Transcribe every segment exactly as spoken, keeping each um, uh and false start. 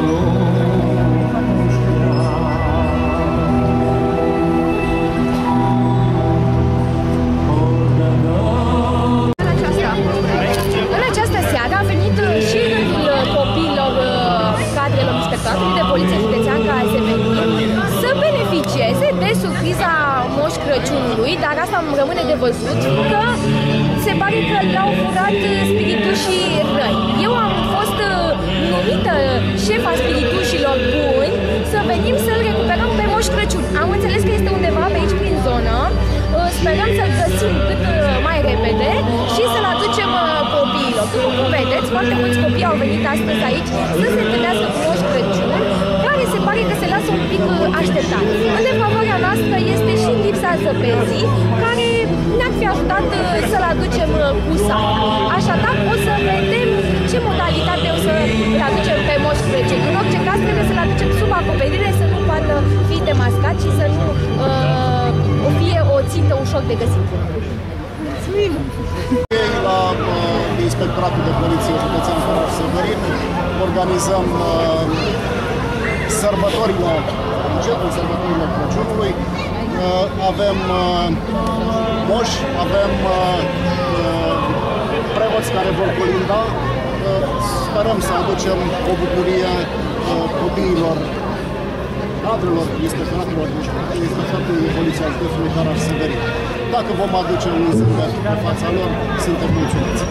de poliție județean care se veni să beneficieze de surpriza Moș Crăciunului, dar asta rămâne de văzut, că se pare că l-au furat spiritușii răi. Eu am fost numită șefa spiritușilor buni să venim să-l recuperăm pe Moș Crăciun. Am înțeles că este undeva pe aici prin zonă, sperăm să-l găsim cât mai repede și să-l aducem copiilor. După cum vedeți, foarte mulți copii au venit astăzi aici să se întâlnească cu Moș Crăciun, care se pare că se lasă un pic așteptat. În defavoarea noastră este și lipsa zăpezii, care ne-ar fi ajutat să-l aducem cu sata. Așadar, o să vedem ce modalitate o să-l aducem pe Moș Crăciun. În orice caz, trebuie să-l aducem sub acoperire, să nu poată fi demascat și să nu uh, fie o țintă ușor de găsit. Mulțumim! La uh, Inspectoratul de Poliție Județean Caraș-Severin organizăm uh, sărbătorile, încetul sărbătorile Crăciunului. Uh, avem uh, moși, avem uh, uh, preoți care vor colinda. Uh, sperăm să aducem o bucurie uh, copiilor, cadrelor, inspectoratului de Poliție a Județului Caraș-Severin. Dacă vom aduce un zâmbet pe fața lor, suntem mulțumiți.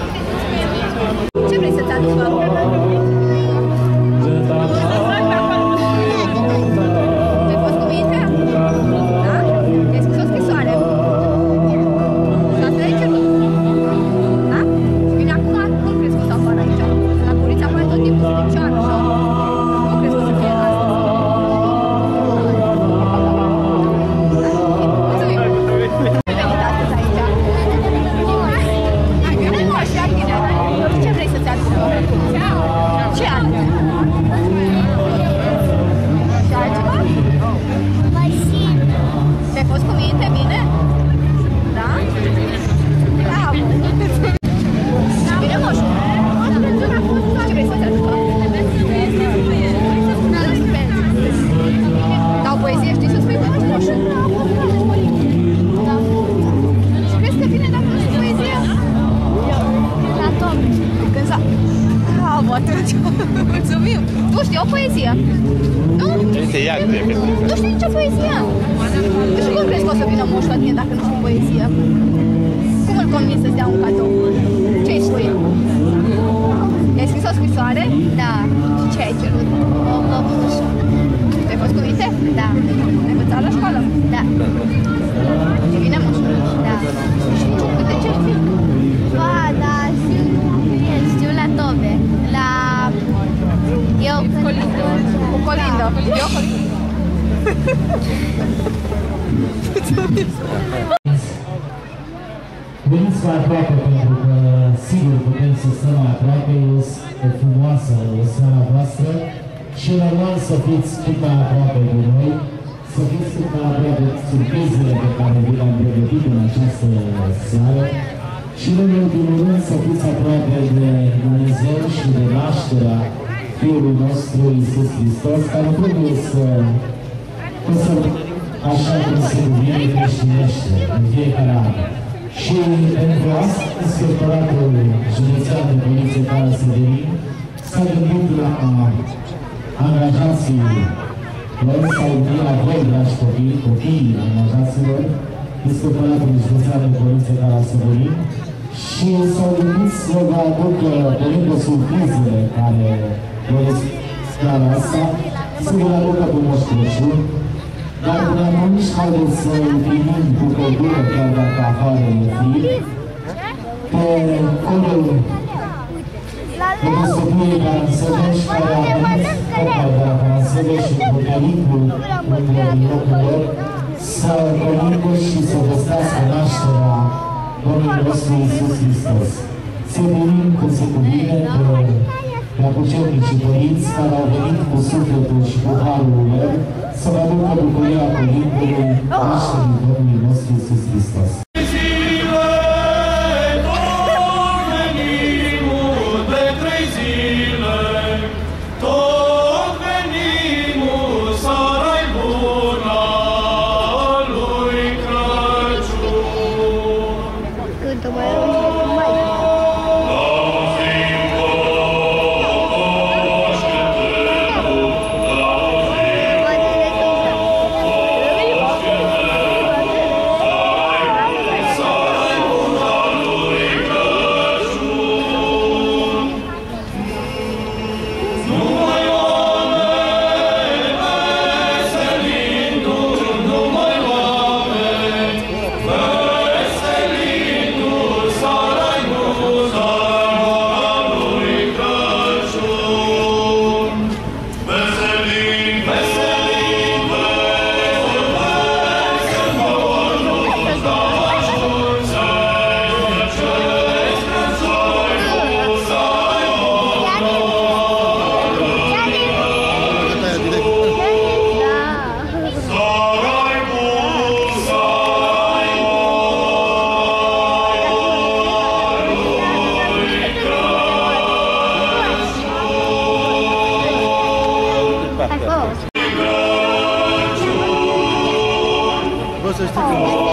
Ce vrei să-ți aduci, mă? Te-ai fost cu minte? Da? Te-ai scris o scrisoare? Și asta e ce? Da? Și bine, acum cum crezi că o să apară aici? La curița apare tot timpul să te ceară, așa? Nu crezi că o să fie asta? Ce vrei să-ți aducă? Ce alte? Și altceva? Te-ai fost cu minte, bine? Da? Da, bine, moșu? Ce vrei să-ți aducă? Dau poezie, știi să spui că moșu? Și crezi că vine dacă nu știi poezia? La top. Când s-a... Bravo, atunci. Mulțumim. Tu știi o poezie? Nu? Nu știi nicio poezie? Și cum crezi că o să vină moșul la tine dacă nu știi poezie? Cum îl convingi să-ți dea un cadou? Ce-i spui? I-ai scris o scrisoare? Da. Și ce ai cerut? O căpușă. Te-ai fost cu minte? Da. Ai învățat la școală? Da. Și vine moșul? Da. Și niciun câte ce știi? Ba, da, știu la tobe, la... Eu colindă. Cu colindă. Eu colindă. Veniți mai aproape pentru că sigur putem să stăm mai aproape, e frumoasă o seara voastră și normal să fiți cât mai aproape de noi, să fiți cât mai aproape de surprizele pe care vi le-am pregătit în această seară. Și în ultimul rând să fiți aproape de Dumnezeu și de nașterea Fiului nostru Iisus Hristos, care trebuie să să așa cum se cuvine creștinește în fiecare an. Și pentru asta, Inspectoratul Județean de Poliție Caraș-Severin s-a gândit la angajații lor, s-au gândit la voi, dragi copii, copiii angajaților, Inspectoratul Județean de Poliție Caraș-Severin, și s-au gândit să vă aducă, pe lângă surprizele care doresc seara asta, să vă aducă pe Moș Crăciun, dar până atunci haideți să-l primim cu căldură, chiar dacă afară e frig, pe corul de căsătorie care înțelegi, care a venit copa de la Caraș-Severin și cu pericul între locul lor, să colindă și să vestească nașterea Domnului nostru Iisus Hristos. Se venim cum se cuvine pe apucernicii părinți care au venit cu sufletul și cu harul lor să vă aducă bucuria colindului nașterii Domnului nostru Iisus Hristos. Tot să știți.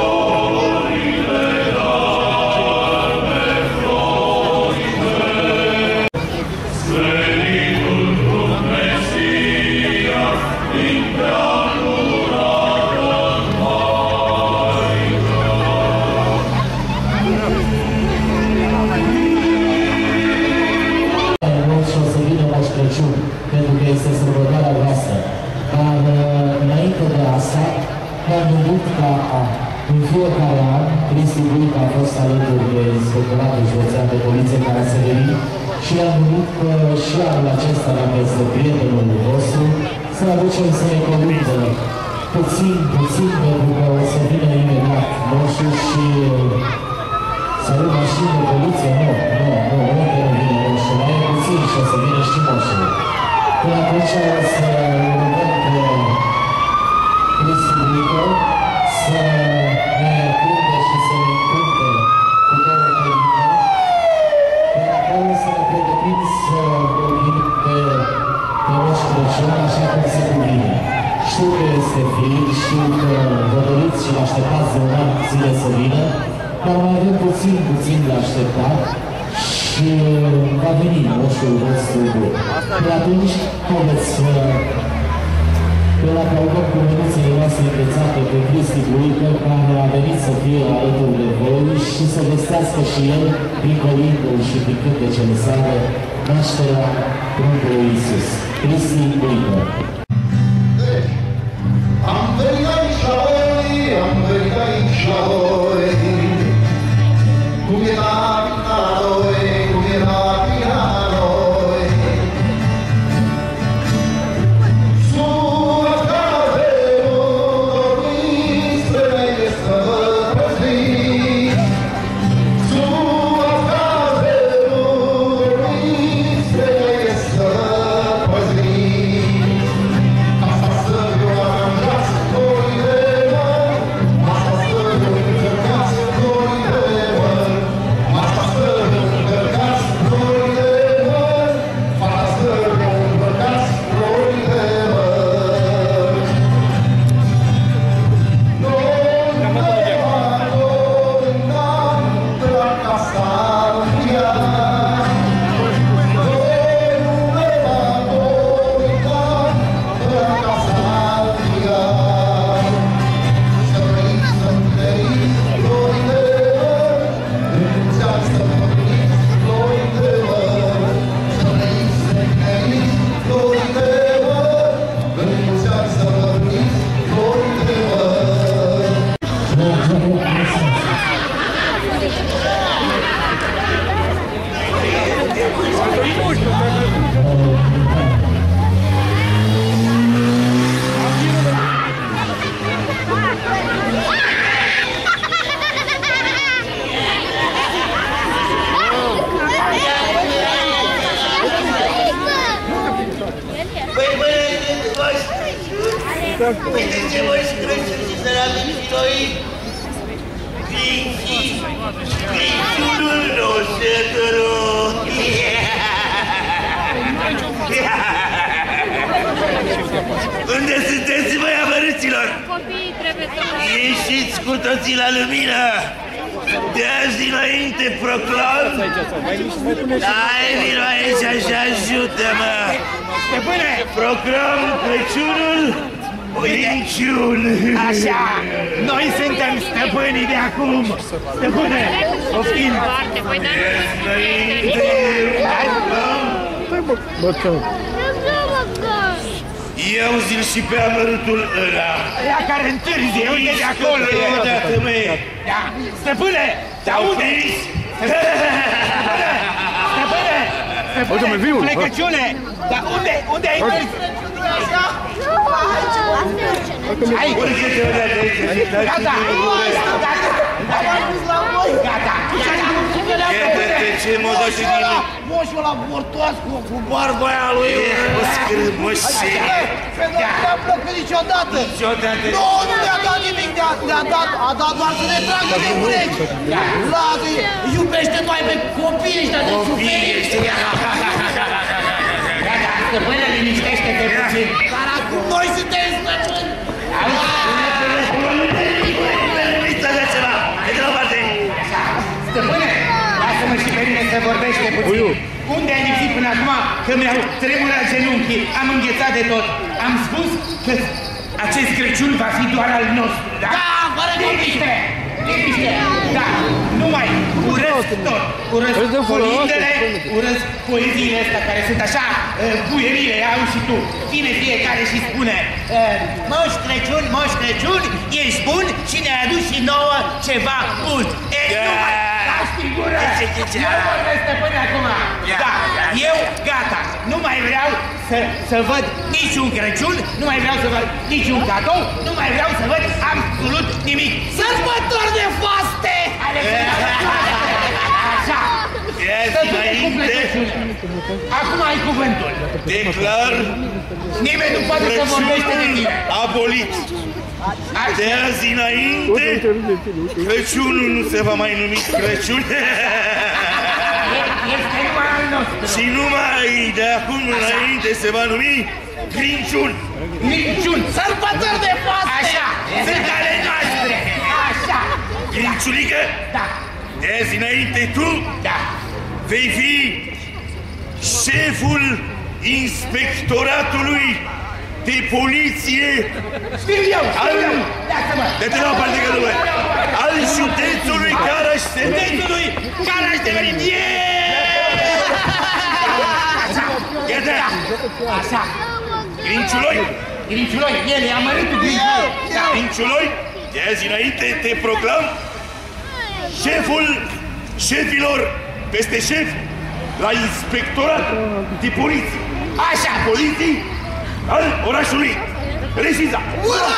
Pentru că este sărbătoarea voastră. Dar înainte de asta, ne-am gândit ca în fiecare an, Cristi Buica a fost alături de Inspectoratul Județean de Poliție care a venit și ne-am gândit că și anul acesta, dacă este prietenul vostru, să-l aducem să ne conducă puțin, puțin, pentru că o să vină imediat moșul și să avem mașini de poliție. Nu, nu, nu, nu, că nu vine moșul, mai e puțin și o să vină și moșul. Până atunci o să rugăm pe Cristi Buică să ne cânte și să ne cânte cu două căline, iar acolo să ne pregătim să vorbim pe, pe Moș Crăciun așa cum se cuvine. Știu că este frig, știu că vă doriți și l-așteptați de un an zile să vină, dar mai avem puțin, puțin de așteptat și va veni moșul vostru bun. De atunci, haideți să îl aplaudăm cu mânuțele noastre înghețate pe Cristi Buică, care a venit să fie alături de voi și să vestească și el, prin colindul și prin cântecele sale, nașterea Pruncului Iisus. Cristi Buică. Am venit aici la voi, am venit aici la voi, cum era la noi, cum era la noi. Sus caderul dormiți, spre mine să vă păziți. Sus caderul dormiți, spre mine să vă păziți. Asta să vă aranjați noile mări, asta să vă încărcați noile mări, asta să vă încărcați noile mări, fata să vă încărcați noile mări. Noi ne adorăm la casa mea, noi ne adorăm la casa mea. Să trăiți, să trăiți noile mări, înțeați să trăiți noile mări. Să trăiți, să trăiți noile mări, înțeați să trăiți noile mări. Băi, băi, uite ce voi Crăciun și săracul și noi Grinchii, Grinchiul nostru. Unde sunteți, băi, amărâților? Copiii trebuie să mă... Ieșiți cu toții la lumină! De azi dinainte proclam... Hai, vino aici, așa, ajută-mă! Stăpâne! Proclam Crăciunul Crăciun! Așa! Noi suntem stăpânii de acum! Stăpâne! Poftim! Foarte, păi, dar nu Înainte proclam... Eu zil și pe amărâtul ăla! Ăla care întârzie, uite de acolo! Odată, măi! Da! Stăpâne! Te auzi? Stăpâne! Stăpâne! Plecăciune! Dar unde? Unde ai întârzi? Hai! Urcă-te odată aici! Gata! Gata! Iată-te ce modă și din... Moșul ăla mortoas cu, cu barba aia lui. E, o scârmășie! Pentru că nu mi-a plăcut niciodată. Niciodată! Nu, nu mi-a dat nimic, ne-a dat, a dat doar să ne tragă de urechi. Lasă, iubește doar pe copiii ăștia de Copiii ăștia! Gata, stăpâne, liniștește-te puțin! Dar acum noi suntem stăpâni. Auzi? să vorbește puțin. Unde ai lipsit până acum? Că mi-au tremurat genunchii, am înghețat de tot. Am spus că acest Crăciun va fi doar al nostru, da? Da, fără liniște! Liniște! Da, numai urăsc tot. Urăsc colindele, urăsc poeziile astea care sunt așa, buierile, au și tu. Vine fiecare și spune Moș Crăciun, Moș Crăciun, ești bun și ne-ai adus și nouă ceva bun. E, numai, lași din gură! Eu vorbesc până acum. Da, eu gata, nu mai vreau să, să văd niciun Crăciun, nu mai vreau să văd niciun cadou, nu mai vreau să văd absolut nimic. Sărbători de faste! Așa! Acum ai cuvântul. Declar nimeni nu poate să vorbește de tine. Abolit. De azi înainte, Crăciunul nu se va mai numi Crăciun. Este numai al nostru. Și numai de acum înainte se va numi Crăciun. Crăciun. Sărbători de faste. Așa. Sunt ale noastre. Așa. Crăciunică? Da. De azi înainte tu? Da. Vei fi șeful inspectoratului de poliție. Știu eu, știu eu. De-te la parte că lumea. Al județului Caraș-Severin. Județului Caraș-Severin. Iată. Așa. Grinciuloi. Grinciuloi, el e amărâtul Grinciuloi. Grinciuloi, de azi înainte te proclam șeful șefilor peste șef la inspectorat de poliție. Așa. Poliții al orașului Reșiza. Ura!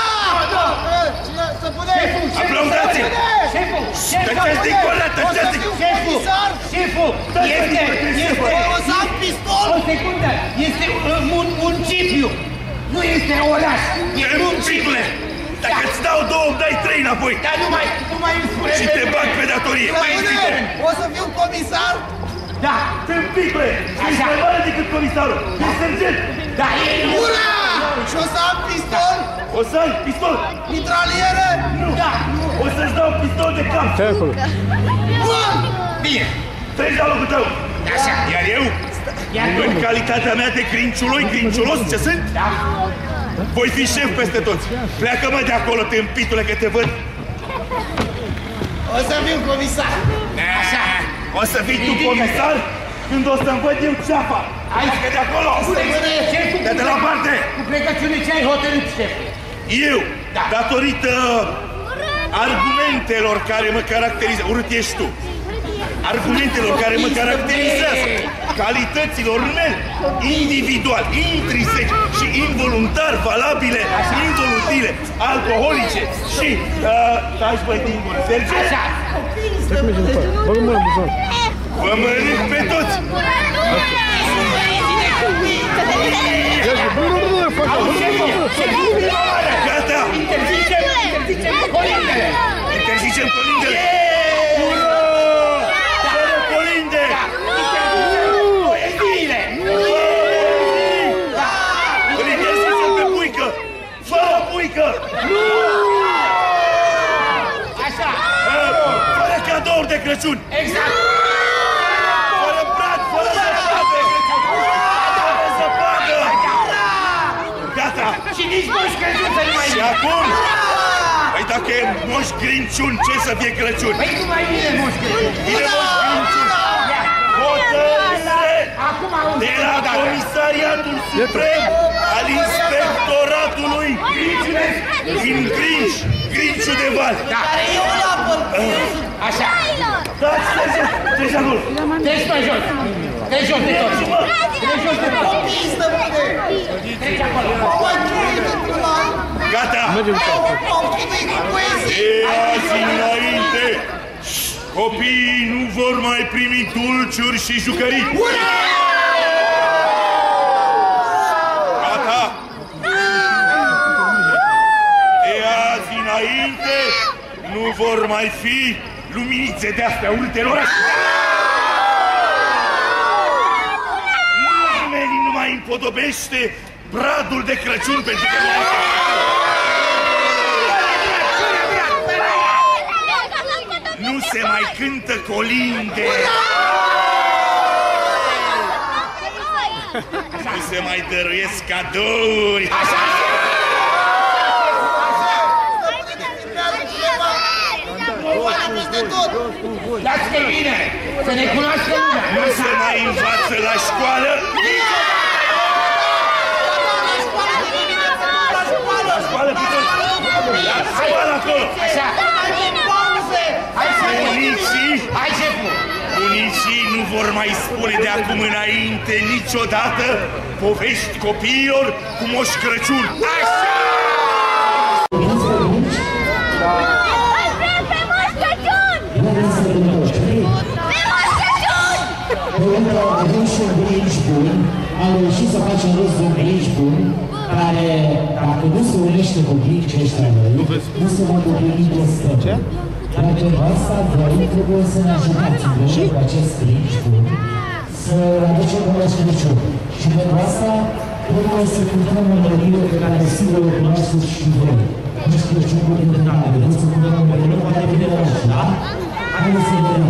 Aplaudați! Șeful! Tăceați de cola, tăceați! Șeful! Șeful! Este... este... O să am pistol! O secundă! Este un municipiu! Nu este oraș! E municipiule! Dacă îți dau două, dai trei înapoi! Dar nu mai... nu mai îmi spune... Și te bag pe datorie! O să fiu comisar? Da! Tâmpicule! Ești mai mare decât comisarul! Ești sergent! Da, e... Ura! Și o să am pistol? O să ai pistol! Mitraliere? Nu! Da! O să-ți dau pistol de cap! Bun! Bine! Treci la locul tău! Așa! Iar eu, în calitatea mea de crinciuloi, crinciulos ce sunt, Da! voi fi șef peste toți! Pleacă-mă de acolo, tâmpitule, că te văd! O să fiu comisar! Așa! O să fii tu comisar când o să-mi văd eu ceapa! Hai că de acolo! Șeful, De la parte! cu plecăciune ce ai hotărât, șef? Eu, datorită argumentelor care mă caracterizează, urât ești tu, argumentelor care mă caracterizează, calităților mele, individual, intrinsec și involuntar valabile, involutile, alcoholice și... Taci băi din gură, Serge? Așa! Vă mănânc pe toți! Gata! Interzicem! Interzicem colindele! Interzicem colindele! Ura! Fără colinde! Poeziile! Îl interzicem pe puică! Fără puică! Așa! Fără cadouri de Crăciun! Exact! Fără brad, fără zăpadă! Fără zăpadă! Gata! Și nici Moș Crăciun să nu mai Și acum, păi dacă e Moș Crăciun, ce să fie Crăciun? Păi cum mai bine Moș Crăciun? Bine Moș Crăciun! Hotărâre Acum auzi de la Comisariatul Suprem al Inspectoratului din Grinci, Grinciu de Val. Da! Eu la Așa! Dați, trece, trece acolo! Treci pe jos! Treci jos de tot! Treci jos de tot! Treci acolo! Gata! E azi înainte! Copiii nu vor mai primi dulciuri și jucării! Gata! E azi înainte nu vor mai fi luminițe de-astea urâte în oraș! Nimeni nu mai împodobește bradul de Crăciun pentru că nu ai... Nu se mai cântă colinde! Nu se mai dăruiesc cadouri! Așa! Dați-te bine! Să ne cunoaște lumea! Nu se mai învață la școală? La școală, Pitor! La școală acolo! Așa! Bunicii, hai șeful! Bunicii nu vor mai spune de acum înainte niciodată povești copiilor cu Moș Crăciun. Așa! Îl vrem pe Moș Crăciun! Pe Moș Crăciun! Pentru că avem și un bunici bun, am reușit să facem rost de un bunici bun, care, dacă nu se unește cu bunici ăștia noi, nu se va dovedi de stăpă. Dar pentru asta, voi trebuie să ne ajutați împreună cu acest bunici bun, să aducem pe Moș Crăciun. Și pentru asta, trebuie să cântăm melodie pe care sigur o cunoașteți și voi. Moș Crăciun cu cântare, vreți să cântăm o melodie care vine la ochi, da? Haideți să vedem.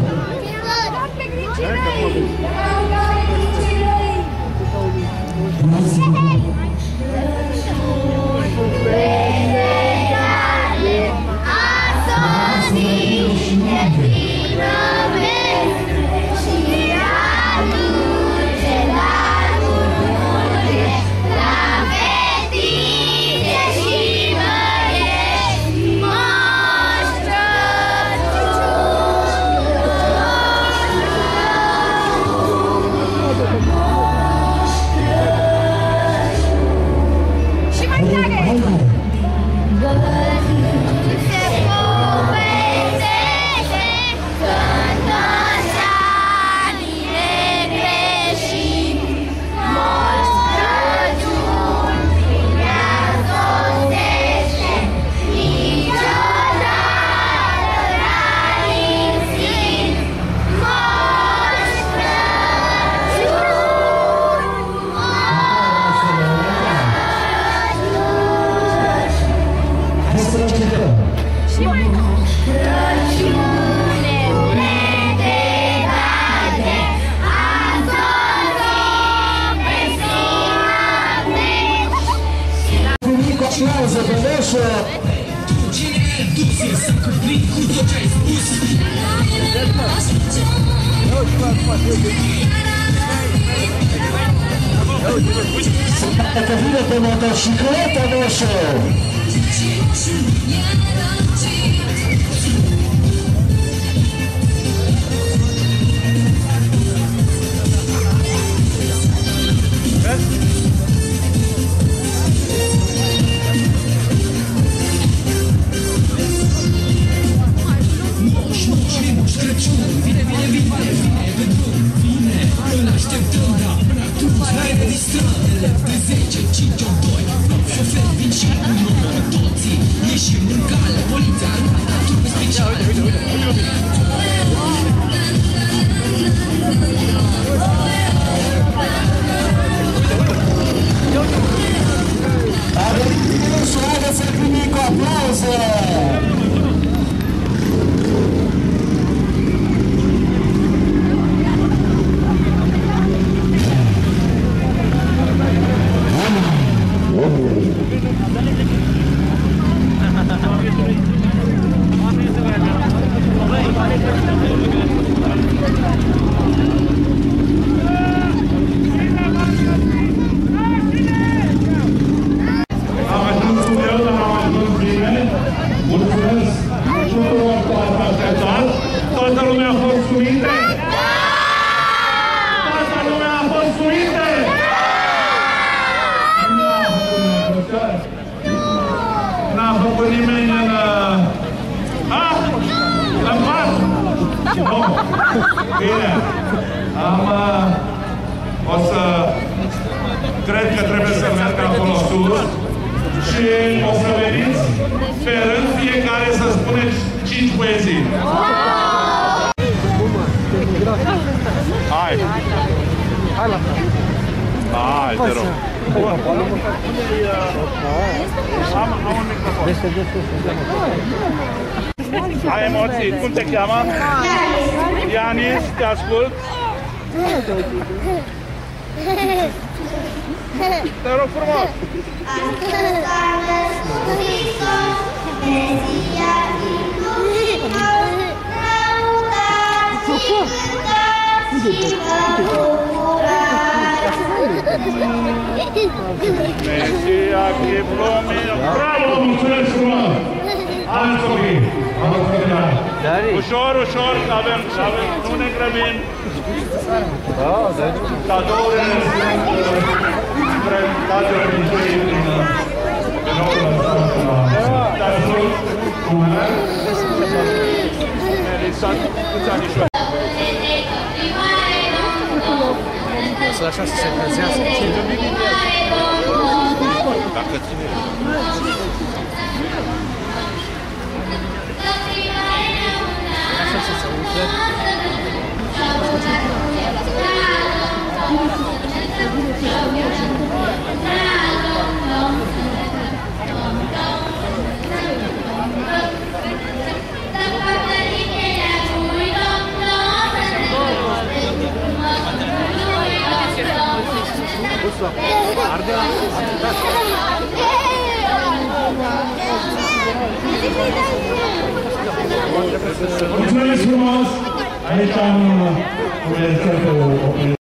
Dacă vine pe motocicletă, Moșu! Moș, moș, moș Crăciun, vine, vine, vine, vine pe drum, vine, îl așteptăm, da, până atunci, hai de distradele, de zece, cinci, opt, doi, șofer, vin și un om, toții, ieșim în cale, poliția, armata, trupe speciale. A venit dimineața, haideți să-l primim cu aplauze! Bine, am, o să, cred că trebuie să merg acolo sus și o să veniți pe rând fiecare să spuneți cinci poezii. Hai! Hai, te rog! Am, am un microfon. Ai emoții, cum te cheamă? Ianis, te ascult. Te rog frumos! Astăzi s-a născut Hristos, Mesia Iisus, lăudați și cântați și vă bucurați! Mesia Chiplomil! Bravo, mulțumesc frumos! Alți copii! Ușor, ușor, avem, avem, nu ne grăbim! Cadourile sunt prezentate obicei din noul lăsat la Tarsul, Cumăr, Melissa, câți anișori? Să așa să se încălzească. Dacă ține. Așa să se uite. Mulțumesc frumos! Aici am realizat o